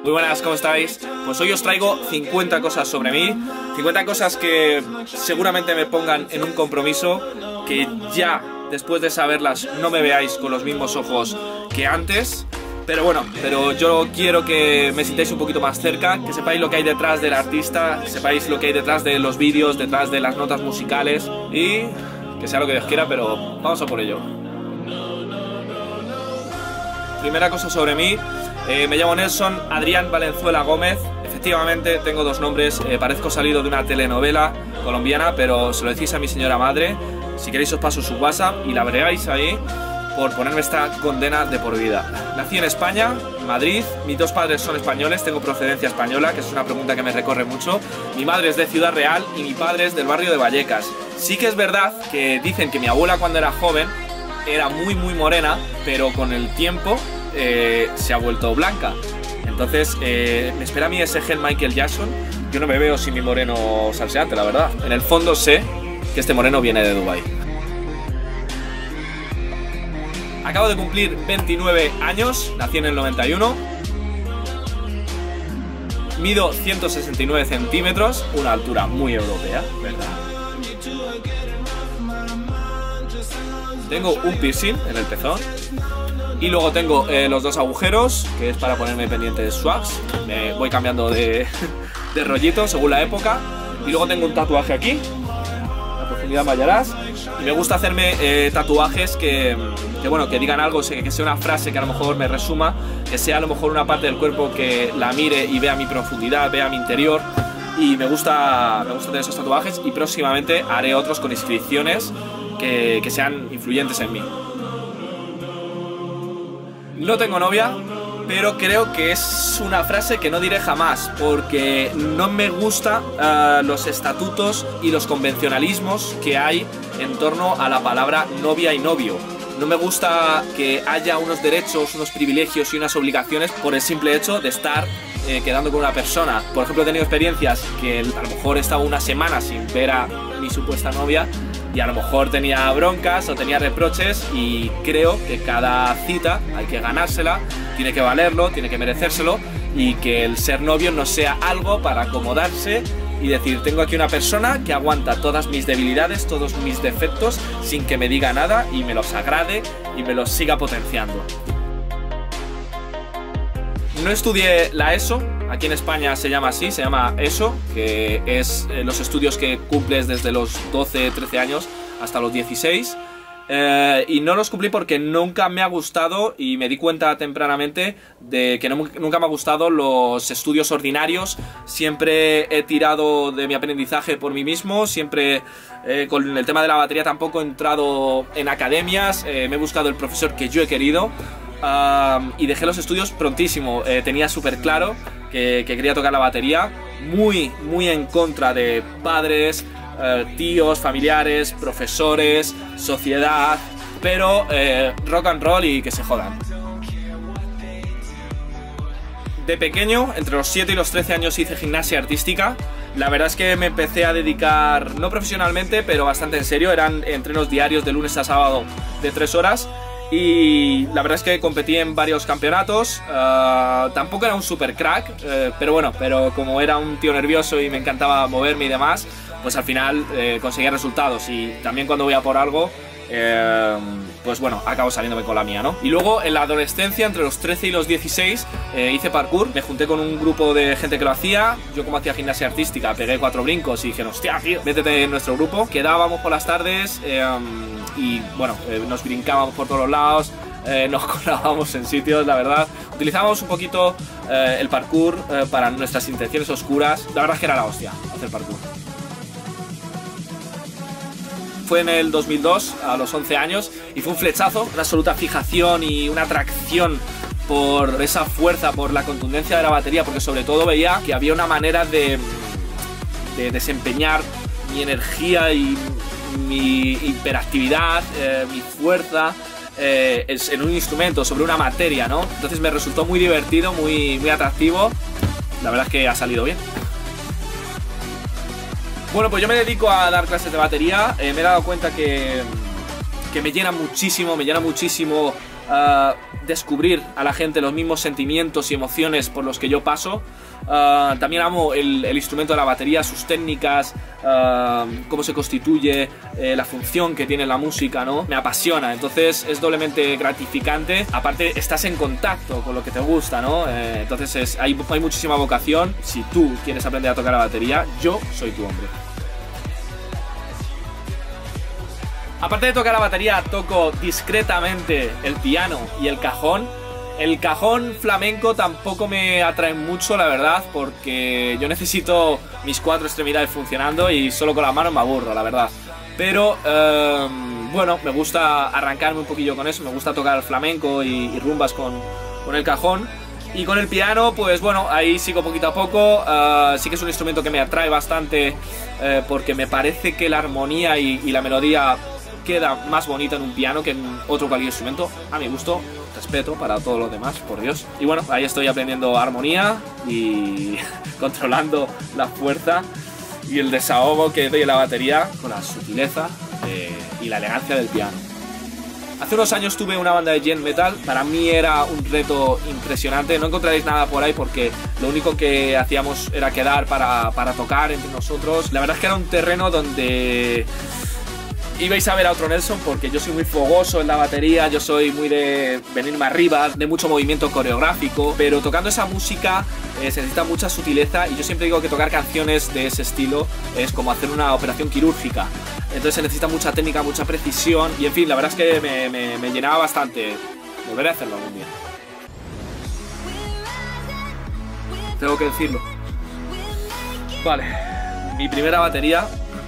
Muy buenas, ¿cómo estáis? Pues hoy os traigo 50 cosas sobre mí, 50 cosas que seguramente me pongan en un compromiso, que ya después de saberlas no me veáis con los mismos ojos que antes. Pero bueno, yo quiero que me sintáis un poquito más cerca, que sepáis lo que hay detrás del artista, que sepáis lo que hay detrás de los vídeos, detrás de las notas musicales y que sea lo que Dios quiera, pero vamos a por ello. Primera cosa sobre mí, me llamo Nelson Adrián Valenzuela Gómez. Efectivamente tengo dos nombres, parezco salido de una telenovela colombiana, pero se lo decís a mi señora madre. Si queréis os paso su WhatsApp y la bregáis ahí por ponerme esta condena de por vida. Nací en España, Madrid, mis dos padres son españoles, tengo procedencia española, que es una pregunta que me recorre mucho. Mi madre es de Ciudad Real y mi padre es del barrio de Vallecas. Sí que es verdad que dicen que mi abuela cuando era joven era muy morena, pero con el tiempo se ha vuelto blanca. Entonces me espera a mí ese gen Michael Jackson. Yo no me veo sin mi moreno salseante, la verdad. En el fondo sé que este moreno viene de Dubái. Acabo de cumplir 29 años, nací en el 91. Mido 169 centímetros, una altura muy europea, ¿verdad? Tengo un piercing en el pezón. Y luego tengo los dos agujeros, que es para ponerme pendiente de swags. Me voy cambiando de rollito según la época. Y luego tengo un tatuaje aquí, la profundidad mallarás. Y me gusta hacerme tatuajes que digan algo, que sea una frase que a lo mejor me resuma, que sea a lo mejor una parte del cuerpo que la mire y vea mi profundidad, vea mi interior. Y me gusta tener esos tatuajes y próximamente haré otros con inscripciones que sean influyentes en mí. No tengo novia, pero creo que es una frase que no diré jamás, porque no me gustan los estatutos y los convencionalismos que hay en torno a la palabra novia y novio. No me gusta que haya unos derechos, unos privilegios y unas obligaciones por el simple hecho de estar quedando con una persona. Por ejemplo, he tenido experiencias que a lo mejor he estado una semana sin ver a mi supuesta novia y a lo mejor tenía broncas o tenía reproches, y creo que cada cita hay que ganársela, tiene que valerlo, tiene que merecérselo, y que el ser novio no sea algo para acomodarse y decir tengo aquí una persona que aguanta todas mis debilidades, todos mis defectos sin que me diga nada y me los agrade y me los siga potenciando. No estudié la ESO, aquí en España se llama así, se llama ESO, que es los estudios que cumples desde los 12, 13 años hasta los 16. Y no los cumplí porque nunca me ha gustado, y me di cuenta tempranamente de que nunca me ha gustado los estudios ordinarios. Siempre he tirado de mi aprendizaje por mí mismo, siempre con el tema de la batería tampoco he entrado en academias, me he buscado el profesor que yo he querido. Y dejé los estudios prontísimo. Tenía súper claro que quería tocar la batería, muy en contra de padres, tíos, familiares, profesores, sociedad, pero rock and roll y que se jodan. De pequeño, entre los 7 y los 13 años hice gimnasia artística. La verdad es que me empecé a dedicar, no profesionalmente, pero bastante en serio. Eran entrenos diarios de lunes a sábado de 3 horas. Y la verdad es que competí en varios campeonatos. Tampoco era un super crack, pero como era un tío nervioso y me encantaba moverme y demás, pues al final conseguía resultados. Y también cuando voy a por algo, pues bueno, acabo saliéndome con la mía, ¿no? Y luego en la adolescencia, entre los 13 y los 16, hice parkour. Me junté con un grupo de gente que lo hacía. Yo, como hacía gimnasia artística, pegué 4 brincos y dije, hostia, tío, métete en nuestro grupo. Quedábamos por las tardes y bueno, nos brincábamos por todos los lados, nos colábamos en sitios, la verdad. Utilizábamos un poquito el parkour para nuestras intenciones oscuras. La verdad es que era la hostia hacer parkour. Fue en el 2002, a los 11 años, y fue un flechazo, una absoluta fijación y una atracción por esa fuerza, por la contundencia de la batería, porque sobre todo veía que había una manera de desempeñar mi energía y mi hiperactividad, mi fuerza en un instrumento, sobre una materia, ¿no? Entonces me resultó muy divertido, muy atractivo. La verdad es que ha salido bien. Bueno, pues yo me dedico a dar clases de batería. Me he dado cuenta que me llena muchísimo descubrir a la gente los mismos sentimientos y emociones por los que yo paso. También amo el instrumento de la batería, sus técnicas, cómo se constituye, la función que tiene la música, ¿no? Me apasiona, entonces es doblemente gratificante. Aparte, estás en contacto con lo que te gusta, ¿no? Entonces hay muchísima vocación. Si tú quieres aprender a tocar la batería, yo soy tu hombre. Aparte de tocar la batería, toco discretamente el piano y el cajón. El cajón flamenco tampoco me atrae mucho, la verdad, porque yo necesito mis 4 extremidades funcionando y solo con las manos me aburro, la verdad. Pero, bueno, me gusta arrancarme un poquillo con eso, me gusta tocar el flamenco y rumbas con el cajón. Y con el piano, pues bueno, ahí sigo poquito a poco. Sí que es un instrumento que me atrae bastante porque me parece que la armonía y la melodía queda más bonita en un piano que en otro cualquier instrumento, a mi gusto. Respeto para todos los demás, por Dios. Y bueno, ahí estoy aprendiendo armonía y controlando la fuerza y el desahogo que doy en la batería con la sutileza y la elegancia del piano. Hace unos años tuve una banda de gen metal. Para mí era un reto impresionante. No encontraréis nada por ahí porque lo único que hacíamos era quedar para tocar entre nosotros. La verdad es que era un terreno donde ibais a ver a otro Nelson, porque yo soy muy fogoso en la batería, yo soy muy de venirme arriba, de mucho movimiento coreográfico, pero tocando esa música se necesita mucha sutileza, y yo siempre digo que tocar canciones de ese estilo es como hacer una operación quirúrgica. Entonces se necesita mucha técnica, mucha precisión, y en fin, la verdad es que me llenaba bastante. Volveré a hacerlo algún día. Tengo que decirlo. Vale, mi primera batería,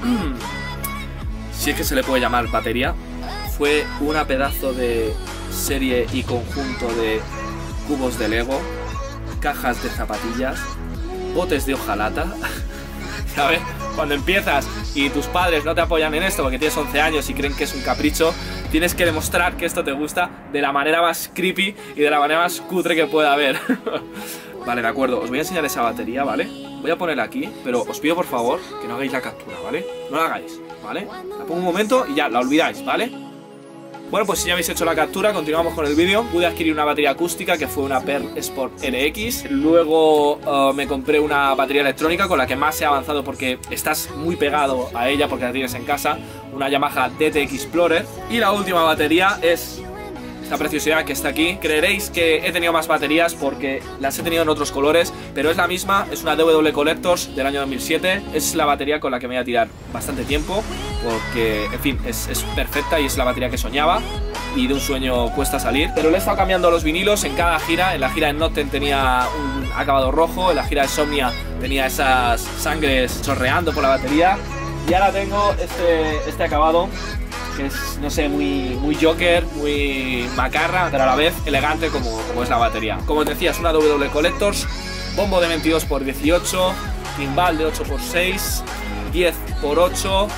si es que se le puede llamar batería, fue una pedazo de serie y conjunto de cubos de Lego, cajas de zapatillas, botes de hojalata. ¿Sabes? Cuando empiezas y tus padres no te apoyan en esto porque tienes 11 años y creen que es un capricho, tienes que demostrar que esto te gusta de la manera más creepy y de la manera más cutre que pueda haber. Vale, de acuerdo, os voy a enseñar esa batería, ¿vale? Voy a ponerla aquí, pero os pido por favor que no hagáis la captura, ¿vale? No la hagáis, ¿vale? La pongo un momento y ya, la olvidáis, ¿vale? Bueno, pues si ya habéis hecho la captura, continuamos con el vídeo. Pude adquirir una batería acústica que fue una Pearl Sport NX. Luego me compré una batería electrónica con la que más he avanzado porque estás muy pegado a ella porque la tienes en casa. Una Yamaha DTX Explorer. Y la última batería es esta preciosidad que está aquí. Creeréis que he tenido más baterías porque las he tenido en otros colores, pero es la misma, es una DW Collectors del año 2007. Es la batería con la que me voy a tirar bastante tiempo porque, en fin, es perfecta y es la batería que soñaba, y de un sueño cuesta salir. Pero le he estado cambiando los vinilos en cada gira. En la gira de Noten tenía un acabado rojo, en la gira de Somnia tenía esas sangres chorreando por la batería, y ahora tengo este acabado que es, no sé, muy Joker, muy macarra, pero a la vez elegante como es la batería. Como os decía, es una DW Collectors, bombo de 22x18, timbal de 8x6, 10x8,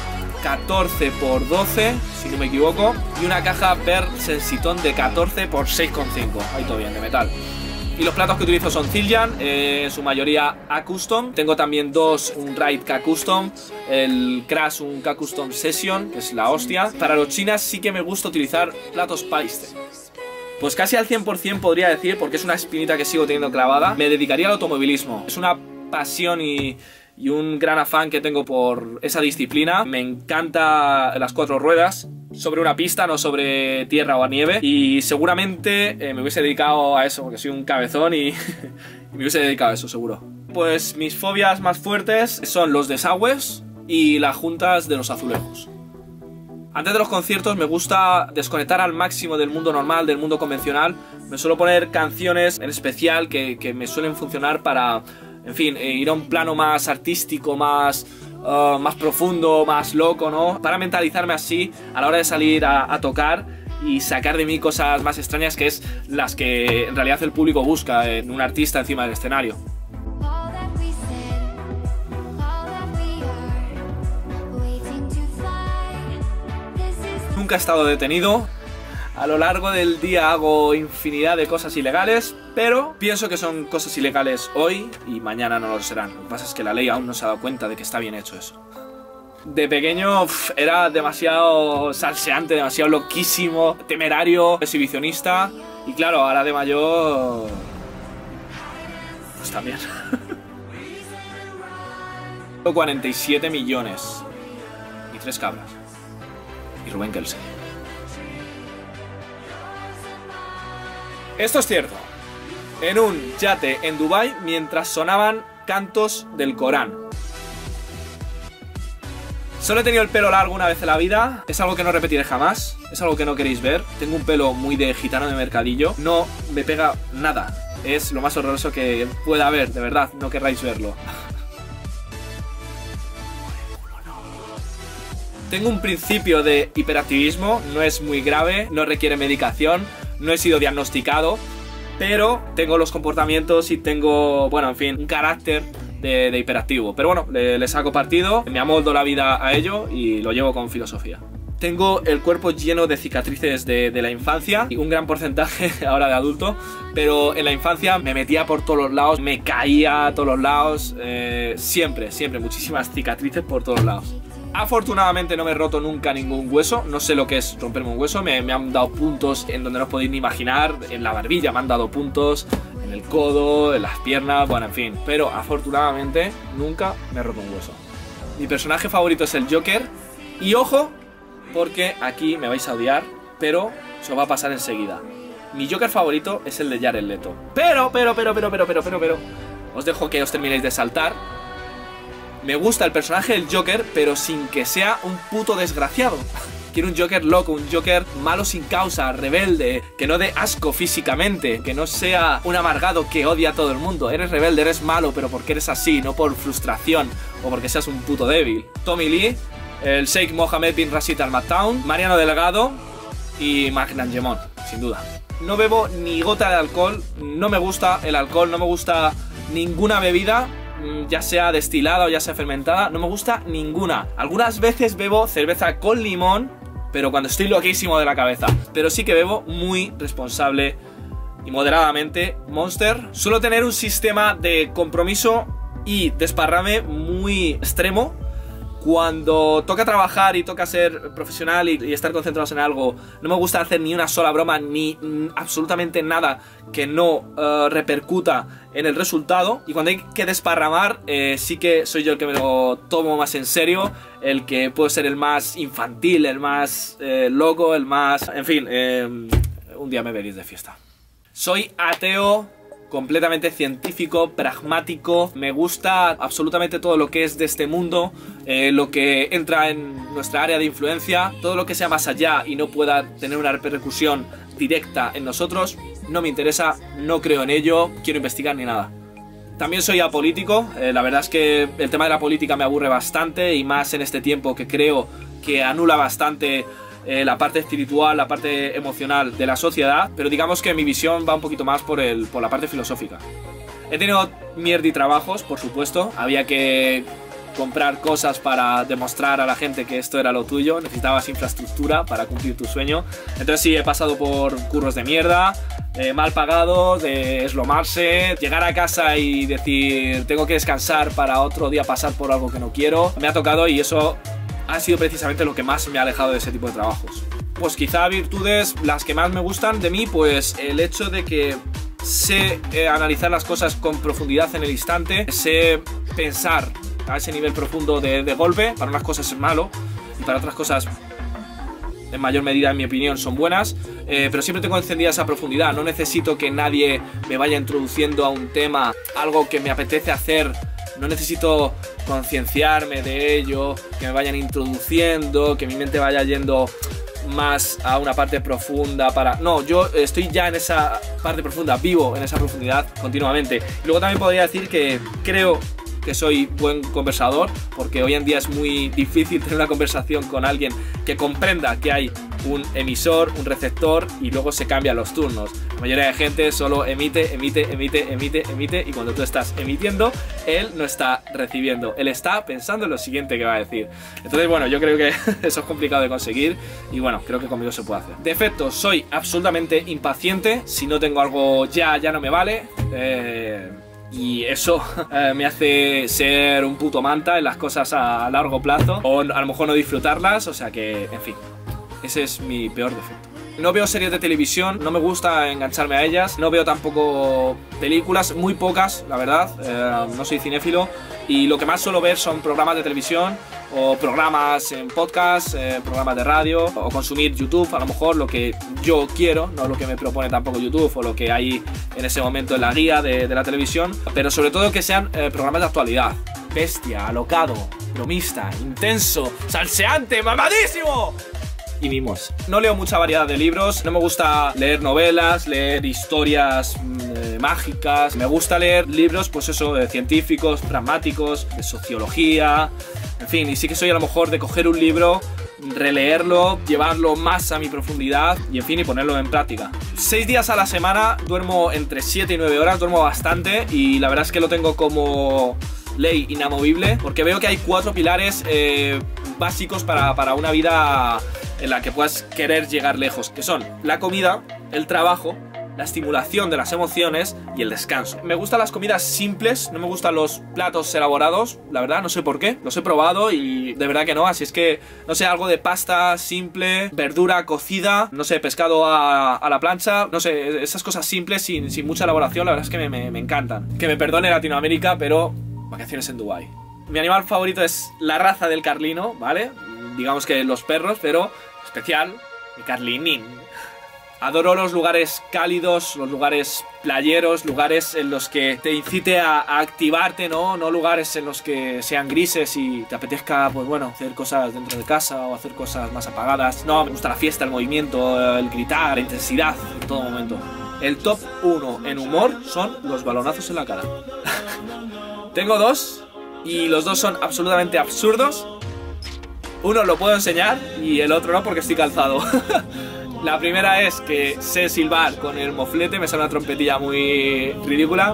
14x12, si no me equivoco, y una caja Pearl Sensitone de 14x6,5, ahí todo bien, de metal. Y los platos que utilizo son Zildjian, en su mayoría A-Custom. Tengo también dos, un Ride K-Custom, el Crash, un K-Custom Session, que es la hostia. Para los chinas sí que me gusta utilizar platos Paiste. Pues casi al 100% podría decir, porque es una espinita que sigo teniendo clavada, me dedicaría al automovilismo. Es una pasión y un gran afán que tengo por esa disciplina. Me encanta las 4 ruedas sobre una pista, no sobre tierra o a nieve, y seguramente me hubiese dedicado a eso porque soy un cabezón y me hubiese dedicado a eso seguro. Pues mis fobias más fuertes son los desagües y las juntas de los azulejos. Antes de los conciertos me gusta desconectar al máximo del mundo normal, del mundo convencional. Me suelo poner canciones en especial que me suelen funcionar para, en fin, ir a un plano más artístico, más profundo, más loco, ¿no? Para mentalizarme así a la hora de salir a tocar y sacar de mí cosas más extrañas, que es las que en realidad el público busca en un artista encima del escenario. Nunca he estado detenido. A lo largo del día hago infinidad de cosas ilegales, pero pienso que son cosas ilegales hoy y mañana no lo serán. Lo que pasa es que la ley aún no se ha dado cuenta de que está bien hecho eso. De pequeño era demasiado salseante, demasiado loquísimo, temerario, exhibicionista. Y claro, ahora de mayor... pues también. 47 millones. Y 3 cabras. Y Rubén Kelsey. Esto es cierto. En un yate en Dubái mientras sonaban cantos del Corán. Solo he tenido el pelo largo una vez en la vida. Es algo que no repetiré jamás. Es algo que no queréis ver. Tengo un pelo muy de gitano de mercadillo. No me pega nada. Es lo más horroroso que pueda haber. De verdad, no querráis verlo. Tengo un principio de hiperactivismo. No es muy grave. No requiere medicación. No he sido diagnosticado. Pero tengo los comportamientos y tengo, bueno, en fin, un carácter de hiperactivo. Pero bueno, le saco partido, me amoldo la vida a ello y lo llevo con filosofía. Tengo el cuerpo lleno de cicatrices de la infancia y un gran porcentaje ahora de adulto, pero en la infancia me metía por todos los lados, me caía a todos los lados, siempre, muchísimas cicatrices por todos lados. Afortunadamente no me he roto nunca ningún hueso, no sé lo que es romperme un hueso, me han dado puntos en donde no os podéis ni imaginar, en la barbilla me han dado puntos, en el codo, en las piernas, bueno, en fin. Pero afortunadamente nunca me he roto un hueso. Mi personaje favorito es el Joker. Y ojo, porque aquí me vais a odiar, pero se os va a pasar enseguida. Mi Joker favorito es el de Jared Leto. Pero, os dejo que os terminéis de saltar. Me gusta el personaje del Joker, pero sin que sea un puto desgraciado. Quiero un Joker loco, un Joker malo sin causa, rebelde, que no dé asco físicamente, que no sea un amargado que odia a todo el mundo. Eres rebelde, eres malo, pero porque eres así, no por frustración o porque seas un puto débil. Tommy Lee, el Sheikh Mohammed bin Rashid Al Maktoum, Mariano Delgado y Magnan Gemón, sin duda. No bebo ni gota de alcohol, no me gusta el alcohol, no me gusta ninguna bebida, ya sea destilada o ya sea fermentada, no me gusta ninguna. Algunas veces bebo cerveza con limón, pero cuando estoy loquísimo de la cabeza. Pero sí que bebo muy responsable y moderadamente Monster. Suelo tener un sistema de compromiso y desparrame muy extremo. Cuando toca trabajar y toca ser profesional y estar concentrados en algo, no me gusta hacer ni una sola broma ni absolutamente nada que no repercuta en el resultado. Y cuando hay que desparramar, sí que soy yo el que me lo tomo más en serio, el que puedo ser el más infantil, el más loco, el más... En fin, un día me veréis de fiesta. Soy ateo, completamente científico, pragmático. Me gusta absolutamente todo lo que es de este mundo, lo que entra en nuestra área de influencia, todo lo que sea más allá y no pueda tener una repercusión directa en nosotros, no me interesa, no creo en ello, quiero investigar ni nada. También soy apolítico, la verdad es que el tema de la política me aburre bastante y más en este tiempo que creo que anula bastante la parte espiritual, la parte emocional de la sociedad, pero digamos que mi visión va un poquito más por la parte filosófica. He tenido mierdi trabajos, por supuesto, había que comprar cosas para demostrar a la gente que esto era lo tuyo, necesitabas infraestructura para cumplir tu sueño, entonces sí, he pasado por curros de mierda, mal pagados, de eslomarse, llegar a casa y decir tengo que descansar para otro día pasar por algo que no quiero, me ha tocado y eso ha sido precisamente lo que más me ha alejado de ese tipo de trabajos. Pues quizá virtudes, las que más me gustan de mí, pues el hecho de que sé analizar las cosas con profundidad en el instante, sé pensar a ese nivel profundo de golpe. Para unas cosas es malo y para otras cosas en mayor medida, en mi opinión, son buenas, pero siempre tengo encendida esa profundidad. No necesito que nadie me vaya introduciendo a un tema, algo que me apetece hacer. No necesito concienciarme de ello, que me vayan introduciendo, que mi mente vaya yendo más a una parte profunda para... No, yo estoy ya en esa parte profunda, vivo en esa profundidad continuamente. Y luego también podría decir que creo que soy buen conversador, porque hoy en día es muy difícil tener una conversación con alguien que comprenda que hay un emisor, un receptor y luego se cambian los turnos. La mayoría de gente solo emite y cuando tú estás emitiendo, él no está recibiendo, él está pensando en lo siguiente que va a decir. Entonces, bueno, yo creo que eso es complicado de conseguir y bueno, creo que conmigo se puede hacer. Defectos, soy absolutamente impaciente, si no tengo algo ya no me vale. y eso me hace ser un puto manta en las cosas a largo plazo, o a lo mejor no disfrutarlas, o sea que, en fin, ese es mi peor defecto. No veo series de televisión, no me gusta engancharme a ellas, no veo tampoco películas, muy pocas, la verdad, no soy cinéfilo, y lo que más suelo ver son programas de televisión o programas en podcast, programas de radio, o consumir YouTube, a lo mejor lo que yo quiero, no lo que me propone tampoco YouTube o lo que hay en ese momento en la guía de la televisión, pero sobre todo que sean programas de actualidad. Bestia, alocado, bromista, intenso, salseante, mamadísimo y mimos. No leo mucha variedad de libros, no me gusta leer novelas, leer historias mágicas, me gusta leer libros, pues eso, científicos, pragmáticos, de sociología, en fin, y sí que soy a lo mejor de coger un libro, releerlo, llevarlo más a mi profundidad y en fin, y ponerlo en práctica. 6 días a la semana duermo entre 7 y 9 horas, duermo bastante y la verdad es que lo tengo como ley inamovible, porque veo que hay 4 pilares básicos para una vida en la que puedas querer llegar lejos, que son la comida, el trabajo, la estimulación de las emociones y el descanso. Me gustan las comidas simples, no me gustan los platos elaborados, la verdad, no sé por qué. Los he probado y de verdad que no, así es que, no sé, algo de pasta simple, verdura cocida, no sé, pescado a la plancha, no sé, esas cosas simples sin mucha elaboración, la verdad es que me encantan. Que me perdone Latinoamérica, pero vacaciones en Dubái. Mi animal favorito es la raza del Carlino, ¿vale? Digamos que los perros, pero especial, mi Carlinín. Adoro los lugares cálidos, los lugares playeros, lugares en los que te incite a activarte, ¿no? No lugares en los que sean grises y te apetezca, pues bueno, hacer cosas dentro de casa o hacer cosas más apagadas. No, me gusta la fiesta, el movimiento, el gritar, la intensidad en todo momento. El top 1 en humor son los balonazos en la cara. Tengo 2 y los 2 son absolutamente absurdos. Uno lo puedo enseñar y el otro no porque estoy calzado. La primera es que sé silbar con el moflete, me sale una trompetilla muy ridícula.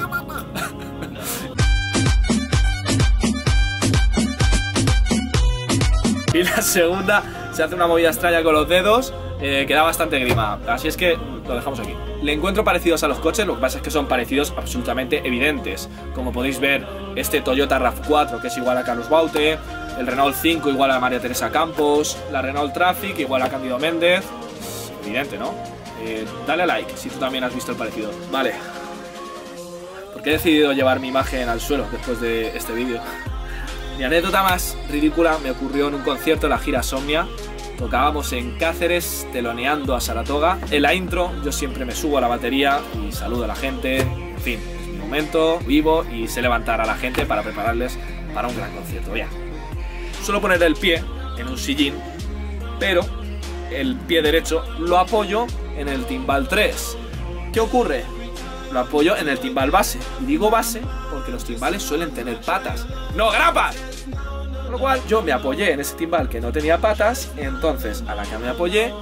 Y la segunda, se hace una movida extraña con los dedos, que da bastante grima. Así es que lo dejamos aquí. Le encuentro parecidos a los coches, lo que pasa es que son parecidos absolutamente evidentes. Como podéis ver, este Toyota RAV4 que es igual a Carlos Baute, el Renault 5 igual a María Teresa Campos, la Renault Traffic igual a Cándido Méndez. Evidente, ¿no? Dale a like si tú también has visto el parecido. Vale. ¿Por qué he decidido llevar mi imagen al suelo después de este vídeo? Mi anécdota más ridícula me ocurrió en un concierto de la gira Somnia. Tocábamos en Cáceres, teloneando a Saratoga. En la intro yo siempre me subo a la batería y saludo a la gente. En fin, es mi momento, vivo y sé levantar a la gente para prepararles para un gran concierto. Ya. Suelo poner el pie en un sillín, pero el pie derecho lo apoyo en el timbal 3. ¿Qué ocurre? Lo apoyo en el timbal base. Y digo base porque los timbales suelen tener patas, ¡no grapas! Con lo cual yo me apoyé en ese timbal que no tenía patas. Entonces, a la que me apoyé,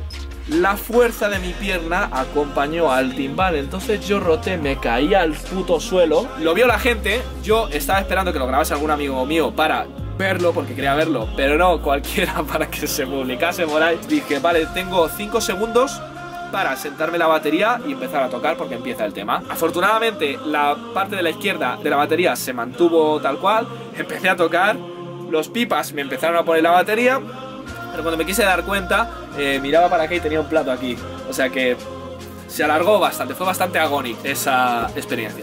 la fuerza de mi pierna acompañó al timbal. Entonces yo roté, me caí al puto suelo. Lo vio la gente. Yo estaba esperando que lo grabase algún amigo mío para verlo, porque quería verlo, pero no cualquiera para que se publicase por ahí. Dije, vale, tengo 5 segundos para sentarme la batería y empezar a tocar porque empieza el tema. Afortunadamente la parte de la izquierda de la batería se mantuvo tal cual. Empecé a tocar, los pipas me empezaron a poner la batería, pero cuando me quise dar cuenta miraba para acá y tenía un plato aquí. O sea que se alargó bastante, fue bastante agónico esa experiencia.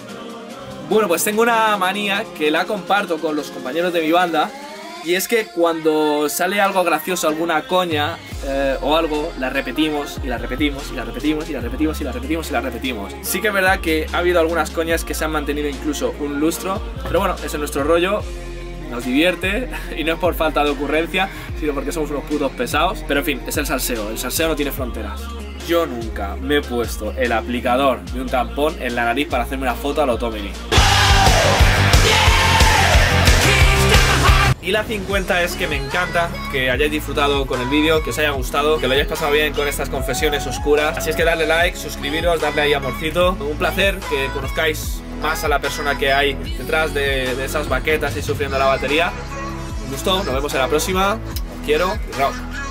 Bueno, pues tengo una manía que la comparto con los compañeros de mi banda, y es que cuando sale algo gracioso, alguna coña o algo, la repetimos y la repetimos y la repetimos y la repetimos y la repetimos y la repetimos. Sí que es verdad que ha habido algunas coñas que se han mantenido incluso un lustro, pero bueno, ese es nuestro rollo, nos divierte y no es por falta de ocurrencia, sino porque somos unos putos pesados. Pero en fin, es el salseo no tiene fronteras. Yo nunca me he puesto el aplicador de un tampón en la nariz para hacerme una foto a lo Tommy. Y la 50 es que me encanta que hayáis disfrutado con el vídeo, que os haya gustado, que lo hayáis pasado bien con estas confesiones oscuras. Así es que darle like, suscribiros, darle ahí amorcito. Un placer que conozcáis más a la persona que hay detrás de esas baquetas y sufriendo la batería. Un gusto, nos vemos en la próxima. Os quiero y rock.